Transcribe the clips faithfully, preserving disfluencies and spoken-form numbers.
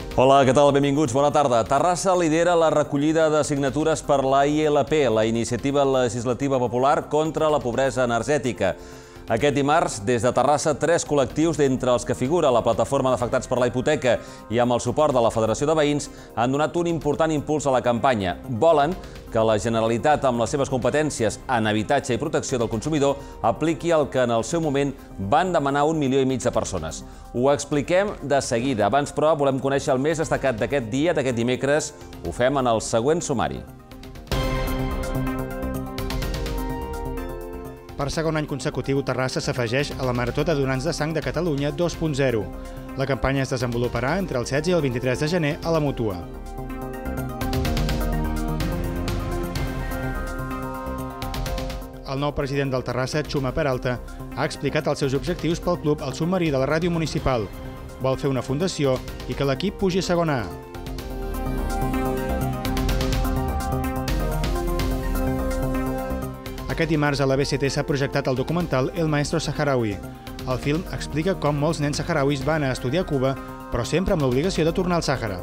Hola, què tal? Benvinguts, bona tarda. Terrassa lidera la recollida de signatures per la I L P, la Iniciativa Legislativa Popular contra la Pobresa Energètica. Aquest dimarts, des de Terrassa, tres col·lectius, d'entre els que figura la Plataforma d'Afectats per la Hipoteca i amb el suport de la Federació de Veïns, han donat un important impuls a la campanya. Volen que la Generalitat, amb les seves competències en habitatge i protecció del consumidor, apliqui el que en el seu moment van demanar un milió i mig de persones. Ho expliquem de seguida. Abans, però, volem conèixer el més destacat d'aquest dia, d'aquest dimecres. Ho fem en el següent sumari. Per segon any consecutiu, Terrassa s'afegeix a la Marató de Donants de Sang de Catalunya dos punt zero. La campanya es desenvoluparà entre el setze i el vint-i-tres de gener a la Mútua. El nou president del Terrassa, Xuma Peralta, ha explicat els seus objectius pel club El Submarí de la ràdio municipal. Vol fer una fundació i que l'equip pugi a segona A. Aquest dimarts a la B C T s'ha projectat el documental El Maestro Saharaui. El film explica com molts nens saharauis van a estudiar a Cuba, però sempre amb l'obligació de tornar al Sàhara.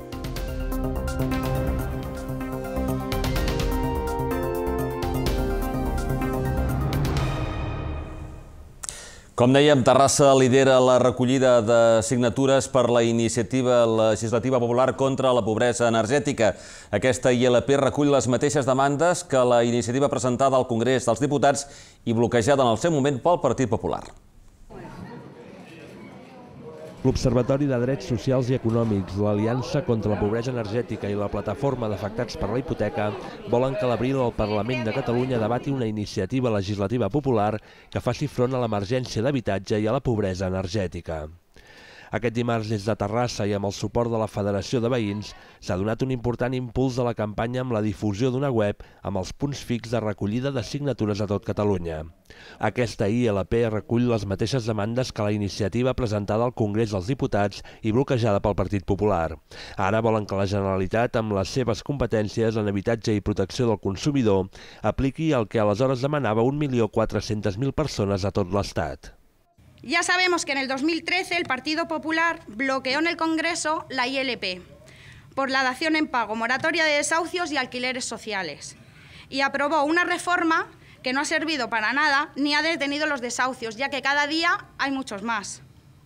Com dèiem, Terrassa lidera la recollida de signatures per la Iniciativa Legislativa Popular contra la Pobresa Energètica. Aquesta I L P recull les mateixes demandes que la iniciativa presentada al Congrés dels Diputats i bloquejada en el seu moment pel Partit Popular. L'Observatori de Drets Socials i Econòmics, l'Aliança contra la Pobresa Energètica i la Plataforma d'Afectats per la Hipoteca volen que a l'abril el Parlament de Catalunya debati una iniciativa legislativa popular que faci front a l'emergència d'habitatge i a la pobresa energètica. Aquest dimarts, des de Terrassa i amb el suport de la Federació de Veïns, s'ha donat un important impuls a la campanya amb la difusió d'una web amb els punts fixs de recollida de signatures a tot Catalunya. Aquesta I L P recull les mateixes demandes que la iniciativa presentada al Congrés dels Diputats i bloquejada pel Partit Popular. Ara volen que la Generalitat, amb les seves competències en habitatge i protecció del consumidor, apliqui el que aleshores demanava un milió quatre-centes mil persones a tot l'Estat. Ya sabemos que en el dos mil trece el Partido Popular bloqueó en el Congreso la I L P por la dación en pago, moratoria de desahucios y alquileres sociales, y aprobó una reforma que no ha servido para nada ni ha detenido los desahucios, ya que cada día hay muchos más.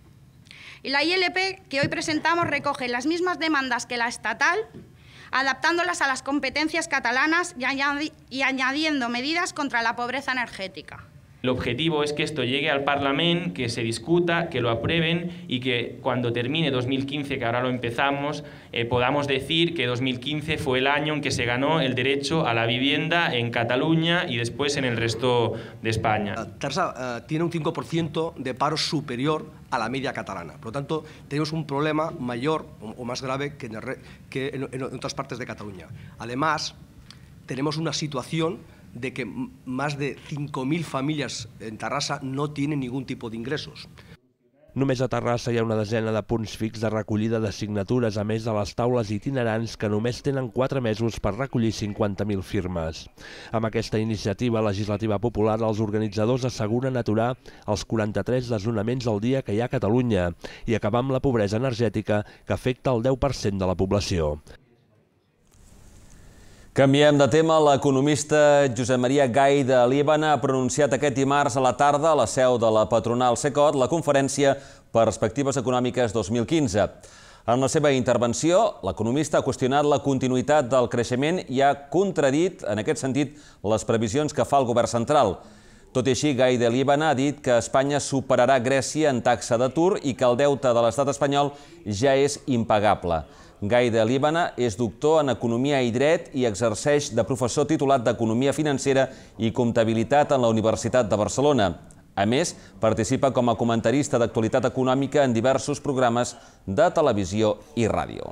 Y la I L P que hoy presentamos recoge las mismas demandas que la estatal, adaptándolas a las competencias catalanas y añadiendo medidas contra la pobreza energética. El objetivo es que esto llegue al Parlamento, que se discuta, que lo aprueben y que cuando termine dos mil quince, que ahora lo empezamos, eh, podamos decir que dos mil quince fue el año en que se ganó el derecho a la vivienda en Cataluña y después en el resto de España. Terrassa uh, tiene un cinco por ciento de paro superior a la media catalana. Por lo tanto, tenemos un problema mayor o más grave que en, el, que en, en otras partes de Cataluña. Además, tenemos una situación de que más de cinco mil famílies en Terrassa no tienen ningún tipo de ingressos. Només a Terrassa hi ha una desena de punts fixs de recollida de signatures, a més de les taules itinerants que només tenen quatre mesos per recollir cinquanta mil firmes. Amb aquesta iniciativa legislativa popular, els organitzadors asseguren aturar els quaranta-tres desnonaments al dia que hi ha a Catalunya i acabar amb la pobresa energètica que afecta el deu per cent de la població. Canviem de tema. L'economista Josep Maria Gai de Líbana ha pronunciat aquest dimarts a la tarda a la seu de la patronal Cecot la conferència Perspectives Econòmiques dos mil quinze. En la seva intervenció, l'economista ha qüestionat la continuïtat del creixement i ha contradit, en aquest sentit, les previsions que fa el govern central. Tot i així, Gai de Líbana ha dit que Espanya superarà Grècia en taxa d'atur i que el deute de l'estat espanyol ja és impagable. Gai de Líbana és doctor en Economia i Dret i exerceix de professor titulat d'Economia Financera i Comptabilitat en la Universitat de Barcelona. A més, participa com a comentarista d'actualitat econòmica en diversos programes de televisió i ràdio.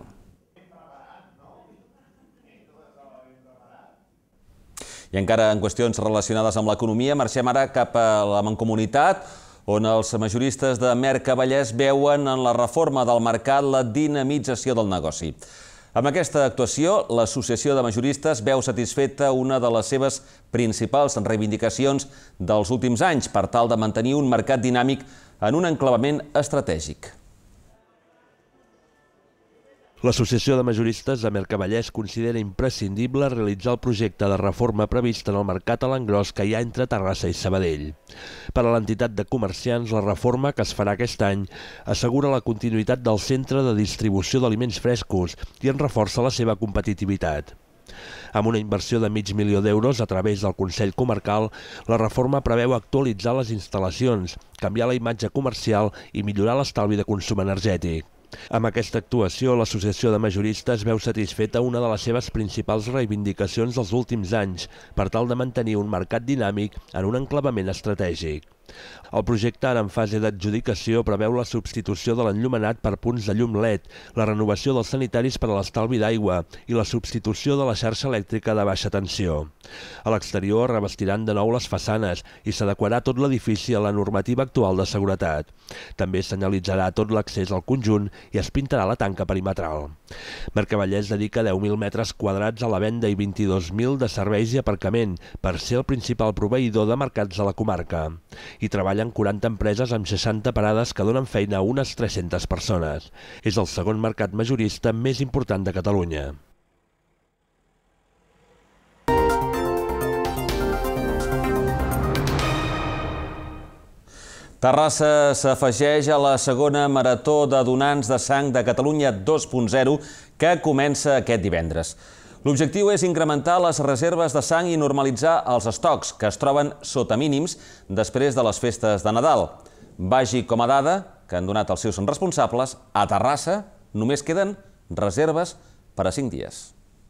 I encara en qüestions relacionades amb l'economia, marxem ara cap a la Mancomunitat, on els majoristes de Mercavallès veuen en la reforma del mercat la dinamització del negoci. Amb aquesta actuació, l'Associació de Majoristes veu satisfeta una de les seves principals reivindicacions dels últims anys per tal de mantenir un mercat dinàmic en un enclavament estratègic. L'Associació de Majoristes de Mercavallès considera imprescindible realitzar el projecte de reforma previst en el mercat a l'engròs que hi ha entre Terrassa i Sabadell. Per a l'entitat de comerciants, la reforma que es farà aquest any assegura la continuïtat del centre de distribució d'aliments frescos i en reforça la seva competitivitat. Amb una inversió de mig milió d'euros a través del Consell Comarcal, la reforma preveu actualitzar les instal·lacions, canviar la imatge comercial i millorar l'estalvi de consum energètic. Amb aquesta actuació, l'Associació de Majoristes veu satisfeta una de les seves principals reivindicacions dels últims anys per tal de mantenir un mercat dinàmic en un enclavament estratègic. El projecte, ara en fase d'adjudicació, preveu la substitució de l'enllumenat per punts de llum L E D, la renovació dels sanitaris per a l'estalvi d'aigua i la substitució de la xarxa elèctrica de baixa tensió. A l'exterior revestiran de nou les façanes i s'adequarà tot l'edifici a la normativa actual de seguretat. També es senyalitzarà tot l'accés al conjunt i es pintarà la tanca perimetral. Mercavallès dedica deu mil metres quadrats a la venda i vint-i-dos mil de serveis i aparcament per ser el principal proveïdor de mercats a la comarca. Hi treballen quaranta empreses amb seixanta parades que donen feina a unes tres-centes persones. És el segon mercat majorista més important de Catalunya. Terrassa s'afegeix a la segona Marató de Donants de Sang de Catalunya dos punt zero que comença aquest divendres. L'objectiu és incrementar les reserves de sang i normalitzar els estocs, que es troben sota mínims després de les festes de Nadal. Vagi com a dada, que han donat els seus responsables, a Terrassa només queden reserves per a cinc dies.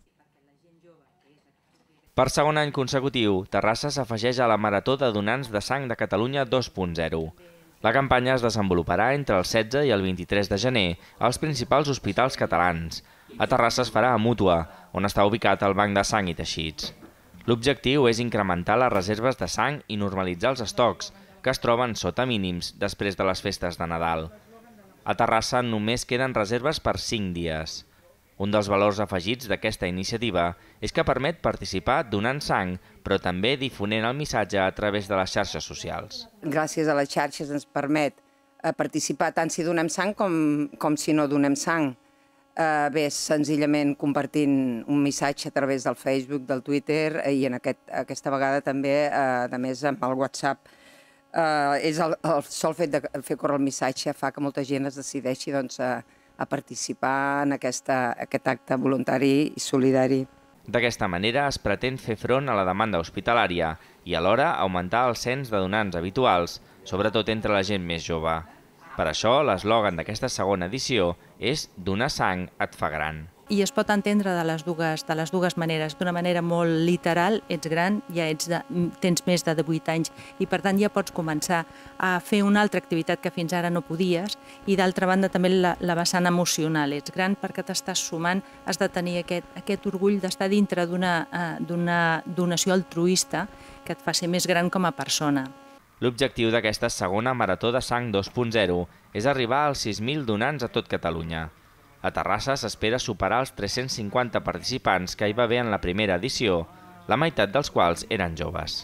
Per segon any consecutiu, Terrassa s'afegeix a la Marató de Donants de Sang de Catalunya dos punt zero. La campanya es desenvoluparà entre el setze i el vint-i-tres de gener als principals hospitals catalans. A Terrassa es farà a Mútua, on està ubicat el Banc de Sang i Teixits. L'objectiu és incrementar les reserves de sang i normalitzar els estocs, que es troben sota mínims després de les festes de Nadal. A Terrassa només queden reserves per cinc dies. Un dels valors afegits d'aquesta iniciativa és que permet participar donant sang, però també difonent el missatge a través de les xarxes socials. Gràcies a les xarxes ens permet participar tant si donem sang com, com si no donem sang. Eh, bé, senzillament compartint un missatge a través del Facebook, del Twitter i en aquest, aquesta vegada també, eh, a més, amb el WhatsApp. Eh, és el, el sol fet de fer córrer el missatge fa que molta gent es decideixi doncs, a, a participar en aquesta, aquest acte voluntari i solidari. D'aquesta manera es pretén fer front a la demanda hospitalària i alhora augmentar el cens de donants habituals, sobretot entre la gent més jove. Per això, l'eslògan d'aquesta segona edició és «Donar sang et fa gran». I es pot entendre de les dues, de les dues maneres. D'una manera molt literal, ets gran, ja ets de, tens més de divuit anys i per tant ja pots començar a fer una altra activitat que fins ara no podies i d'altra banda també la, la vessant emocional. Ets gran perquè t'estàs sumant, has de tenir aquest, aquest orgull d'estar dintre d'una d'una donació altruista que et fa ser més gran com a persona. L'objectiu d'aquesta segona Marató de Sang dos punt zero és arribar als sis mil donants a tot Catalunya. A Terrassa s'espera superar els tres-cents cinquanta participants que hi va haver en la primera edició, la meitat dels quals eren joves.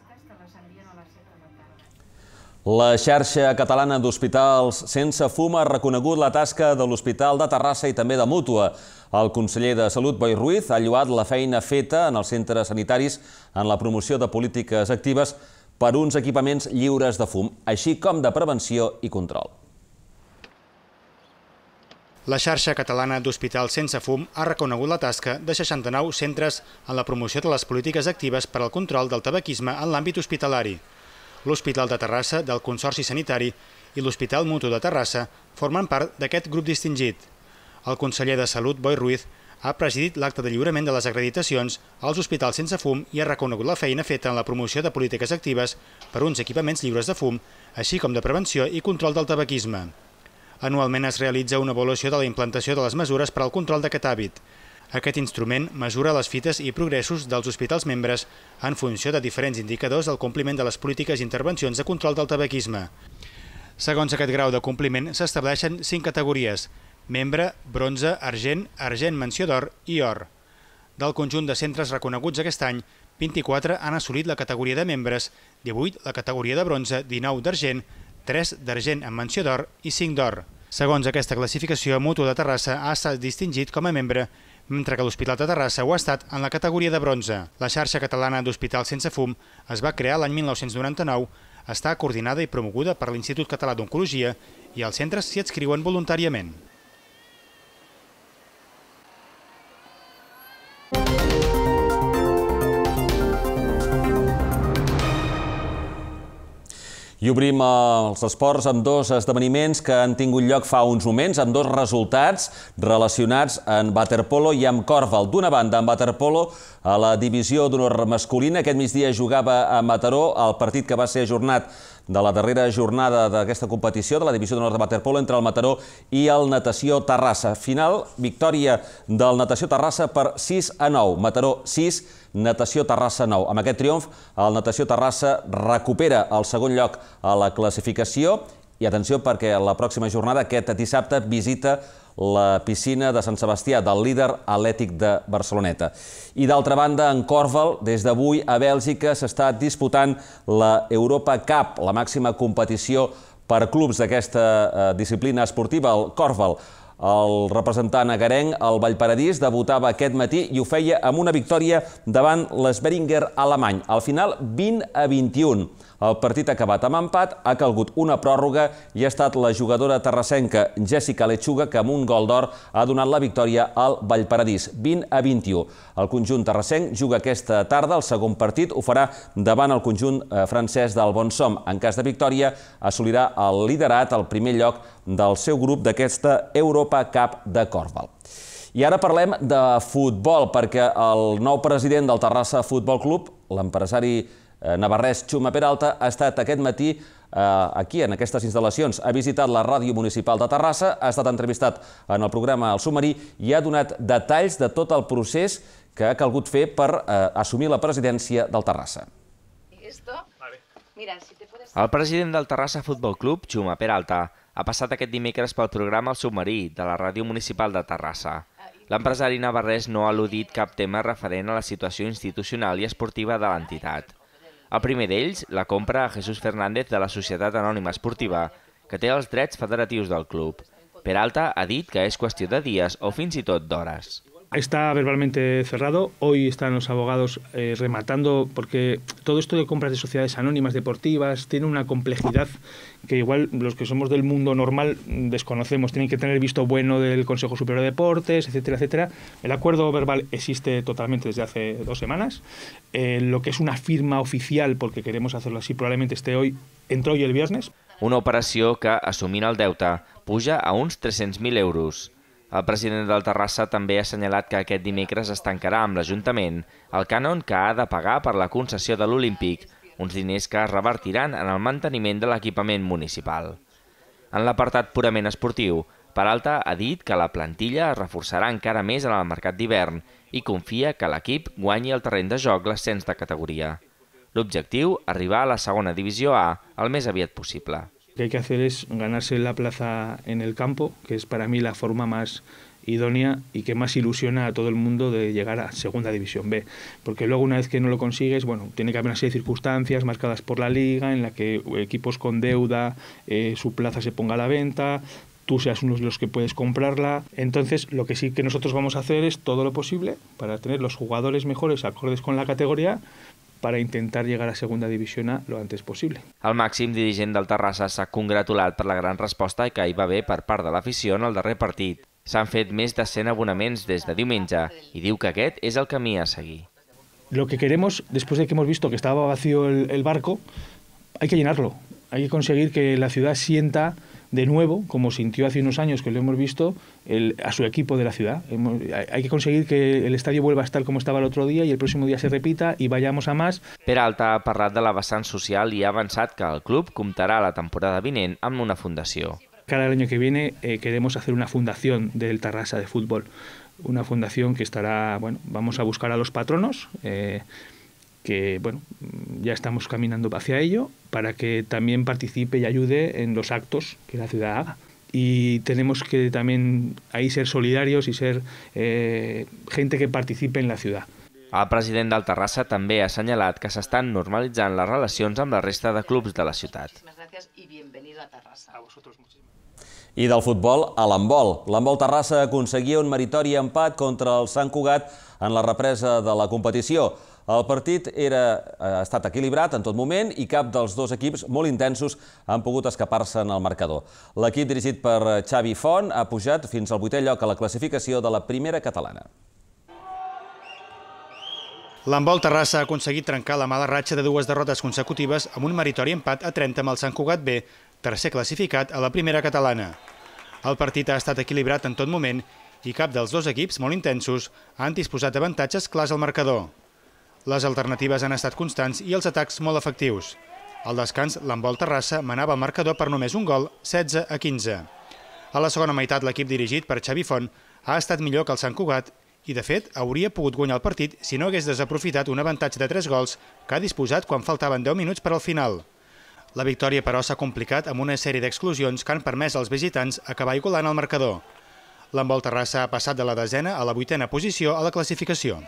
La xarxa catalana d'hospitals sense fum ha reconegut la tasca de l'Hospital de Terrassa i també de Mútua. El conseller de Salut, Boi Ruiz, ha lloat la feina feta en els centres sanitaris en la promoció de polítiques actives per uns equipaments lliures de fum, així com de prevenció i control. La xarxa catalana d'hospitals sense fum ha reconegut la tasca de seixanta-nou centres en la promoció de les polítiques actives per al control del tabaquisme en l'àmbit hospitalari. L'Hospital de Terrassa, del Consorci Sanitari, i l'Hospital Mutu de Terrassa formen part d'aquest grup distingit. El conseller de Salut, Boi Ruiz, ha presidit l'acte de lliurament de les acreditacions als hospitals sense fum i ha reconegut la feina feta en la promoció de polítiques actives per uns equipaments lliures de fum, així com de prevenció i control del tabaquisme. Anualment es realitza una avaluació de la implantació de les mesures per al control d'aquest hàbit. Aquest instrument mesura les fites i progressos dels hospitals membres en funció de diferents indicadors del compliment de les polítiques i intervencions de control del tabaquisme. Segons aquest grau de compliment s'estableixen cinc categories: membre, bronze, argent, argent menció d'or i or. Del conjunt de centres reconeguts aquest any, vint-i-quatre han assolit la categoria de membres, divuit la categoria de bronze, dinou d'argent, tres d'argent amb menció d'or i cinc d'or. Segons aquesta classificació, Mutu de Terrassa ha estat distingit com a membre, mentre que l'Hospital de Terrassa ho ha estat en la categoria de bronze. La xarxa catalana d'hospitals sense fum es va crear l'any mil nou-cents noranta-nou, està coordinada i promoguda per l'Institut Català d'Oncologia i els centres s'hi adscriuen voluntàriament. I obrim els esports amb dos esdeveniments que han tingut lloc fa uns moments, amb dos resultats relacionats en waterpolo i amb còrfbal. D'una banda, en waterpolo, a la divisió d'honor masculina, aquest migdia jugava a Mataró el partit que va ser ajornat de la darrera jornada d'aquesta competició, de la divisió d'honor de waterpolo, entre el Mataró i el Natació Terrassa. Final, victòria del Natació Terrassa per sis a nou. Mataró sis, Natació Terrassa nou. Amb aquest triomf, el Natació Terrassa recupera el segon lloc a la classificació i atenció perquè la pròxima jornada, aquest dissabte, visita la piscina de Sant Sebastià, del líder atlètic de Barceloneta. I d'altra banda, en còrfbal, des d'avui a Bèlgica s'està disputant la Europa Cup, la màxima competició per clubs d'aquesta disciplina esportiva, el còrfbal. El representant agarenc, el Vallparadís, debutava aquest matí i ho feia amb una victòria davant l'Sveringer alemany. Al final, vint a vint-i-un. El partit ha acabat amb empat, ha calgut una pròrroga i ha estat la jugadora terrassenca Jessica Lechuga que amb un gol d'or ha donat la victòria al Vallparadís, vint a vint-i-u. El conjunt terrassenc juga aquesta tarda, el segon partit ho farà davant el conjunt francès del Bonsom. En cas de victòria, assolirà el liderat, el primer lloc del seu grup d'aquesta Europa Cup de còrfbal. I ara parlem de futbol, perquè el nou president del Terrassa Futbol Club, l'empresari navarrès Chuma Peralta, ha estat aquest matí aquí, en aquestes instal·lacions. Ha visitat la Ràdio Municipal de Terrassa, ha estat entrevistat en el programa El Submarí i ha donat detalls de tot el procés que ha calgut fer per assumir la presidència del Terrassa. El president del Terrassa Futbol Club, Chuma Peralta, ha passat aquest dimecres pel programa El Submarí de la Ràdio Municipal de Terrassa. L'empresari navarrès no ha al·ludit cap tema referent a la situació institucional i esportiva de l'entitat. El primer d'ells, la compra a Jesús Fernández de la Societat Anònima Esportiva, que té els drets federatius del club. Peralta ha dit que és qüestió de dies o fins i tot d'hores. Está verbalmente cerrado. Hoy están los abogados eh, rematando, porque todo esto de compras de sociedades anónimas deportivas tiene una complejidad que igual los que somos del mundo normal desconocemos. Tienen que tener visto bueno del Consejo Superior de Deportes, etcétera, etcétera. El acuerdo verbal existe totalmente desde hace dos semanas. Eh, lo que es una firma oficial, porque queremos hacerlo así, probablemente esté hoy, entró hoy el viernes. Una operació que, assumint el deute, puja a uns tres-cents mil euros. El president del Terrassa també ha assenyalat que aquest dimecres es tancarà amb l'Ajuntament el cànon que ha de pagar per la concessió de l'Olímpic, uns diners que es revertiran en el manteniment de l'equipament municipal. En l'apartat purament esportiu, Peralta ha dit que la plantilla es reforçarà encara més en el mercat d'hivern i confia que l'equip guanyi el terreny de joc l'ascens de categoria. L'objectiu, arribar a la segona divisió A el més aviat possible. Lo que hay que hacer es ganarse la plaza en el campo, que es para mí la forma más idónea y que más ilusiona a todo el mundo de llegar a Segunda División B. Porque luego, una vez que no lo consigues, bueno, tiene que haber una serie de circunstancias marcadas por la Liga, en la que equipos con deuda, eh, su plaza se ponga a la venta, tú seas uno de los que puedes comprarla. Entonces, lo que sí que nosotros vamos a hacer es todo lo posible para tener los jugadores mejores acordes con la categoría, para intentar llegar a Segunda División A lo antes possible. El màxim dirigent del Terrassa s'ha congratulat per la gran resposta que hi va haver per part de l'afició en el darrer partit. S'han fet més de cent abonaments des de diumenge i diu que aquest és el camí a seguir. Lo que queremos, después de que hemos visto que estaba vacío el, el barco, hay que llenarlo. Hay que conseguir que la ciudad sienta de nuevo, como sintió hace unos años que lo hemos visto, el, a su equipo de la ciudad. Hemos, hay que conseguir que el estadio vuelva a estar como estaba el otro día y el próximo día se repita y vayamos a más. Peralta ha parlat de la vessant social i ha avançat que el club comptarà la temporada vinent amb una fundació. Cada año que viene eh, queremos hacer una fundación del Terrassa de fútbol. Una fundación que estará, bueno, vamos a buscar a los patronos, eh, que bueno, ya estamos caminando hacia ello, para que también participe y ayude en los actos que la ciudad haga. Y tenemos que también ahí ser solidarios y ser eh, gente que participe en la ciudad. El president del Terrassa també ha assenyalat que s'estan normalitzant les relacions amb la resta de clubs de la ciutat. venido a Terrassa. A vosotros muchísimas. I del futbol a l'handbol. L'handbol Terrassa aconseguia un meritori empat contra el Sant Cugat en la represa de la competició. El partit era, ha estat equilibrat en tot moment i cap dels dos equips molt intensos han pogut escapar-se en el marcador. L'equip dirigit per Xavi Font ha pujat fins al vuitè lloc a la classificació de la primera catalana. L'handbol Terrassa ha aconseguit trencar la mala ratxa de dues derrotes consecutives amb un meritori empat a trenta amb el Sant Cugat B, tercer classificat a la primera catalana. El partit ha estat equilibrat en tot moment i cap dels dos equips, molt intensos, han disposat d'avantatges clars al marcador. Les alternatives han estat constants i els atacs molt efectius. Al descans, l'handbol Terrassa manava el marcador per només un gol, setze a quinze. A la segona meitat, l'equip dirigit per Xavi Font ha estat millor que el Sant Cugat i, de fet, hauria pogut guanyar el partit si no hagués desaprofitat un avantatge de tres gols que ha disposat quan faltaven deu minuts per al final. La victòria, però, s'ha complicat amb una sèrie d'exclusions que han permès als visitants acabar igualant el marcador. L'handbol Terrassa ha passat de la desena a la vuitena posició a la classificació.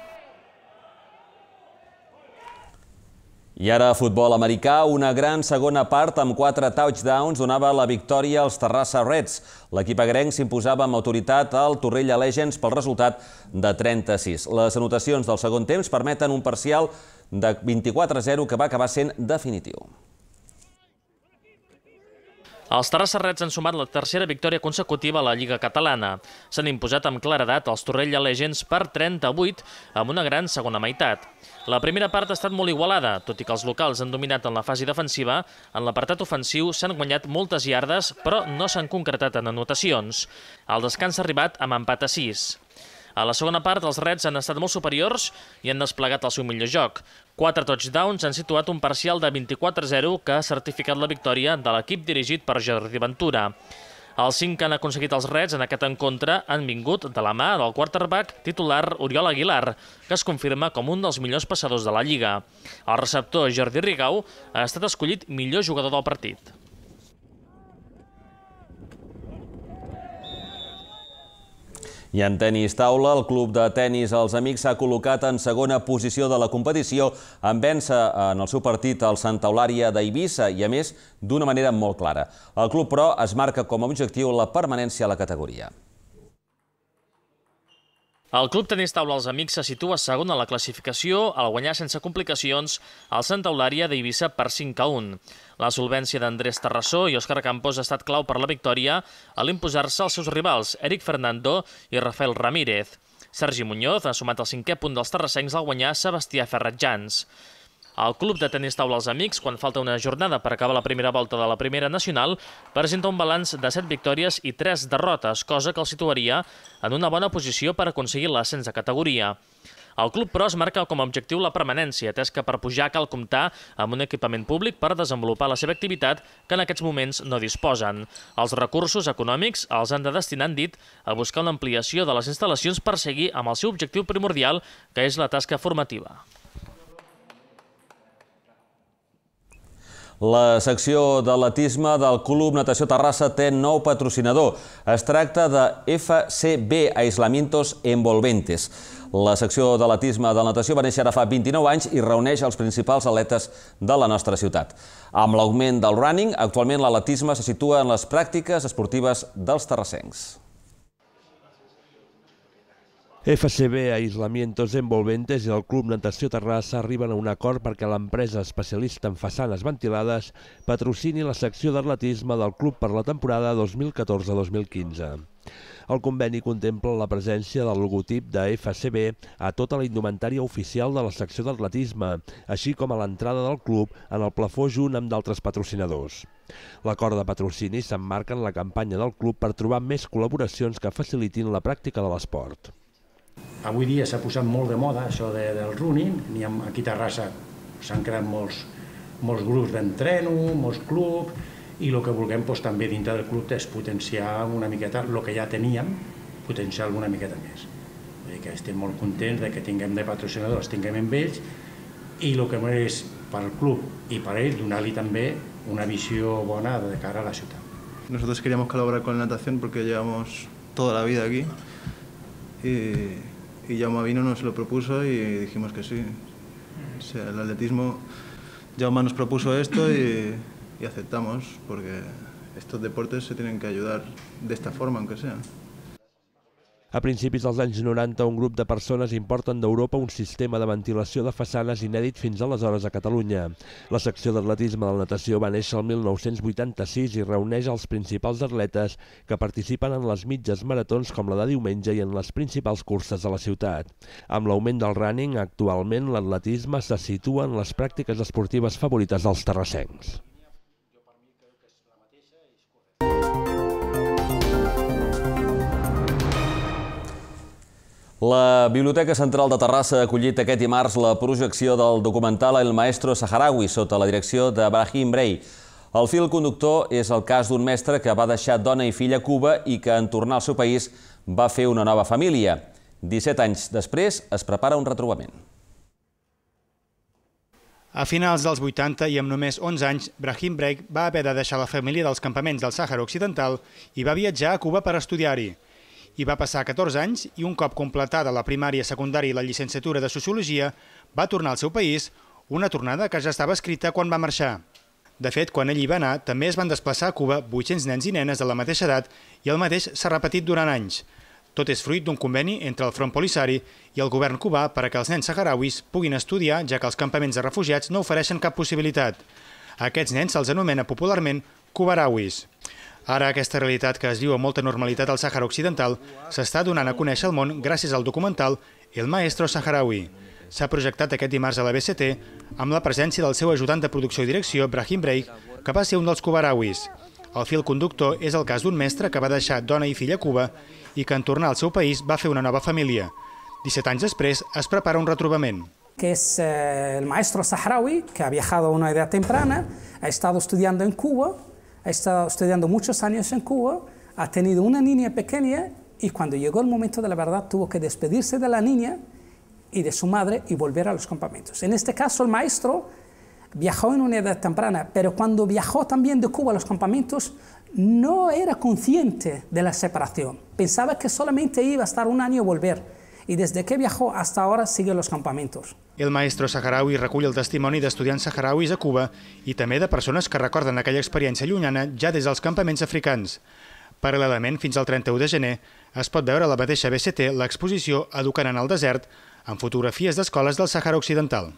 I ara, futbol americà, una gran segona part amb quatre touchdowns donava la victòria als Terrassa Reds. L'equip agrenc s'imposava amb autoritat al Torrella Legends pel resultat de trenta a sis. Les anotacions del segon temps permeten un parcial de vint-i-quatre a zero que va acabar sent definitiu. Els Terrassa Reds han sumat la tercera victòria consecutiva a la Lliga Catalana. S'han imposat amb claredat els Torrella Legends per trenta a vuit amb una gran segona meitat. La primera part ha estat molt igualada, tot i que els locals han dominat en la fase defensiva. En l'apartat ofensiu s'han guanyat moltes iardes, però no s'han concretat en anotacions. El descans ha arribat amb empat a sis. A la segona part, els Reds han estat molt superiors i han desplegat el seu millor joc. Quatre touchdowns han situat un parcial de vint-i-quatre a zero que ha certificat la victòria de l'equip dirigit per Jordi Ventura. Els cinc que han aconseguit els Reds en aquest encontre han vingut de la mà del quarterback titular Oriol Aguilar, que es confirma com un dels millors passadors de la Lliga. El receptor Jordi Rigau ha estat escollit millor jugador del partit. I en tenis taula, el club de tenis Els Amics s'ha col·locat en segona posició de la competició en vèncer en el seu partit al Santa Eulària d'Eivissa i, a més, d'una manera molt clara. El club, però, es marca com a objectiu la permanència a la categoria. El Club Tenis Taula Els Amics se situa segon a la classificació al guanyar sense complicacions al Santa Eulària d'Eivissa per cinc a un. La solvència d'Andrés Terrassó i Òscar Campos ha estat clau per la victòria a l'imposar-se als seus rivals, Eric Fernando i Rafael Ramírez. Sergi Muñoz ha sumat el cinquè punt dels terrassencs al guanyar Sebastià Ferratjans. El Club de Tenis Taula Els Amics, quan falta una jornada per acabar la primera volta de la primera nacional, presenta un balanç de set victòries i tres derrotes, cosa que el situaria en una bona posició per aconseguir l'ascens de categoria. El club, però, es marca com a objectiu la permanència, atès que per pujar cal comptar amb un equipament públic per desenvolupar la seva activitat que en aquests moments no disposen. Els recursos econòmics els han de destinar, han dit, a buscar una ampliació de les instal·lacions per seguir amb el seu objectiu primordial, que és la tasca formativa. La secció d'atletisme del Club Natació Terrassa té nou patrocinador. Es tracta de F C B Aislamientos Envolventes. La secció d'atletisme de la natació va néixer ara fa vint-i-nou anys i reuneix els principals atletes de la nostra ciutat. Amb l'augment del running, actualment l'atletisme se situa en les pràctiques esportives dels terrassencs. F C B Aislamientos Envolventes i el Club Natació Terrassa arriben a un acord perquè l'empresa especialista en façanes ventilades patrocini la secció d'atletisme del club per la temporada dos mil catorze dos mil quinze. El conveni contempla la presència del logotip de F C B a tota la indumentària oficial de la secció d'atletisme, així com a l'entrada del club en el plafó junt amb d'altres patrocinadors. L'acord de patrocini s'emmarca en la campanya del club per trobar més col·laboracions que facilitin la pràctica de l'esport. Avui dia s'ha posat molt de moda això de, del running. Aquí a Terrassa s'han creat molts, molts grups d'entreno, molts clubs, i el que vulguem doncs, també dintre del club és potenciar una miqueta el que ja teníem, potenciar alguna miqueta més. Vull dir que estem molt contents de que tinguem de patrocinadors, tinguem amb ells, i el que és per al club i per a ells donar-li també una visió bona de cara a la ciutat. Nosotros queríamos colaborar con la natación porque llevamos toda la vida aquí. Y, y Jaume vino, nos lo propuso y dijimos que sí. O sea, el atletismo, Jaume nos propuso esto y, y aceptamos porque estos deportes se tienen que ayudar de esta forma, aunque sea. A principis dels anys noranta, un grup de persones importen d'Europa un sistema de ventilació de façanes inèdit fins aleshores a Catalunya. La secció d'atletisme de la natació va néixer el mil nou-cents vuitanta-sis i reuneix els principals atletes que participen en les mitges maratons com la de diumenge i en les principals curses de la ciutat. Amb l'augment del running, actualment l'atletisme se situa en les pràctiques esportives favorites dels terrassencs. La Biblioteca Central de Terrassa ha acollit aquest dimarts la projecció del documental El Maestro Saharaui sota la direcció de Brahim Brey. El fil conductor és el cas d'un mestre que va deixar dona i fill a Cuba i que en tornar al seu país va fer una nova família. disset anys després es prepara un retrobament. A finals dels vuitanta i amb només onze anys, Brahim Brey va haver de deixar la família dels campaments del Sàhara Occidental i va viatjar a Cuba per estudiar-hi. Hi va passar catorze anys i un cop completada la primària, secundària i la llicenciatura de Sociologia, va tornar al seu país, una tornada que ja estava escrita quan va marxar. De fet, quan ell hi va anar, també es van desplaçar a Cuba vuit-cents nens i nenes de la mateixa edat i el mateix s'ha repetit durant anys. Tot és fruit d'un conveni entre el Front Polisari i el govern cubà per a que els nens saharauis puguin estudiar, ja que els campaments de refugiats no ofereixen cap possibilitat. A aquests nens se'ls anomena popularment cubarauis. Ara aquesta realitat que es viu amb molta normalitat al Sàhara Occidental s'està donant a conèixer al món gràcies al documental El Maestro Saharaui. S'ha projectat aquest dimarts a la B C T amb la presència del seu ajudant de producció i direcció, Brahim Brey, que va ser un dels cubarauis. El fil conductor és el cas d'un mestre que va deixar dona i fill a Cuba i que en tornar al seu país va fer una nova família. disset anys després es prepara un retrobament. Que es eh, el maestro saharaui, que ha viajado a una edad temprana, ha estado estudiando en Cuba, ha estado estudiando muchos años en Cuba, ha tenido una niña pequeña y cuando llegó el momento de la verdad tuvo que despedirse de la niña y de su madre y volver a los campamentos. En este caso el maestro viajó en una edad temprana, pero cuando viajó también de Cuba a los campamentos no era consciente de la separación. Pensaba que solamente iba a estar un año y volver. Y desde que viajó hasta ahora sigue los campamentos. El Maestro Saharaui recull el testimoni d'estudiants saharauis a Cuba i també de persones que recorden aquella experiència llunyana ja des dels campaments africans. Paral·lelament, fins al trenta-u de gener, es pot veure a la mateixa B C T l'exposició Educant en el desert amb fotografies d'escoles del Sàhara Occidental.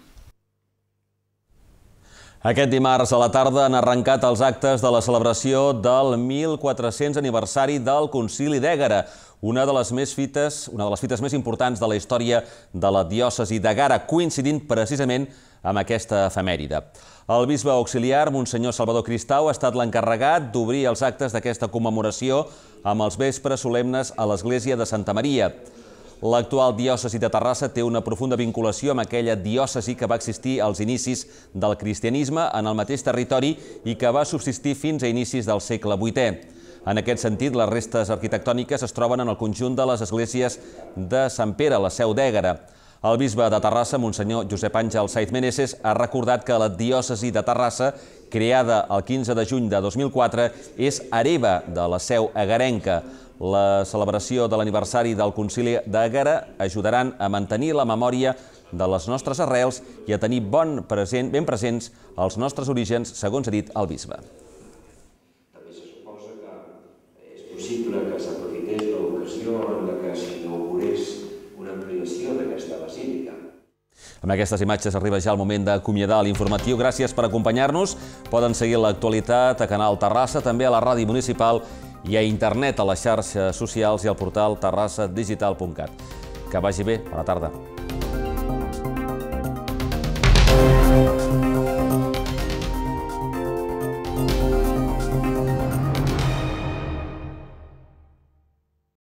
Aquest dimarts a la tarda han arrencat els actes de la celebració del mil quatre-cents aniversari del Concili d'Ègara, una de les més fites, una de les fites més importants de la història de la diòcesi d'Ègara, coincidint precisament amb aquesta efemèride. El bisbe auxiliar, Monsenyor Salvador Cristau, ha estat l'encarregat d'obrir els actes d'aquesta commemoració amb els vespres solemnes a l'església de Santa Maria. L'actual diòcesi de Terrassa té una profunda vinculació amb aquella diòcesi que va existir als inicis del cristianisme en el mateix territori i que va subsistir fins a inicis del segle vuitè. En aquest sentit, les restes arquitectòniques es troben en el conjunt de les esglésies de Sant Pere, la seu d'Ègara. El bisbe de Terrassa, Monsenyor Josep Àngel Saiz Meneses, ha recordat que la diòcesi de Terrassa, creada el quinze de juny de dos mil quatre, és hereva de la seu egarenca. La celebració de l'aniversari del Concili d'Ègara ajudaran a mantenir la memòria de les nostres arrels i a tenir bon present, ben presents els nostres orígens, segons ha dit el bisbe. També se suposa que és possible que s'aprofités l'ocasió en la que s'inaugurés una ampliació d'aquesta basílica. Amb aquestes imatges arriba ja el moment d'acomiadar l'informatiu. Gràcies per acompanyar-nos. Poden seguir l'actualitat a Canal Terrassa, també a la ràdio municipal i a internet, a les xarxes socials i al portal terrassa digital punt cat. Que vagi bé. Bona tarda.